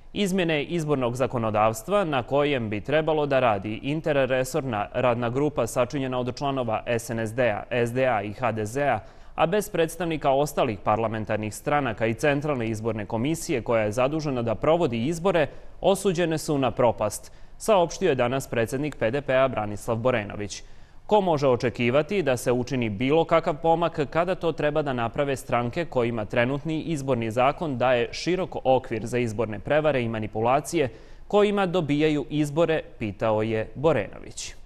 Izmjene izbornog zakonodavstva na kojem bi trebalo da radi interresorna radna grupa sačinjena od članova SNSD-a, SDA i HDZ-a, a bez predstavnika ostalih parlamentarnih stranaka i Centralne izborne komisije koja je zadužena da provodi izbore, osuđene su na propast, saopštio je danas predsjednik PDP-a Branislav Borenović. Ko može očekivati da se učini bilo kakav pomak kada to treba da naprave stranke kojima trenutni izborni zakon daje širok okvir za izborne prevare i manipulacije, kojima dobijaju izbore, pitao je Borenović.